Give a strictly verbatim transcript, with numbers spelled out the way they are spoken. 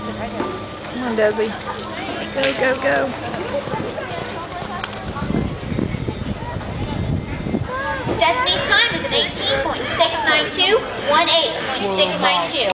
Come on, Desi. Go, go, go. Destiny's time is an eighteen point six nine two, one eight point six nine two.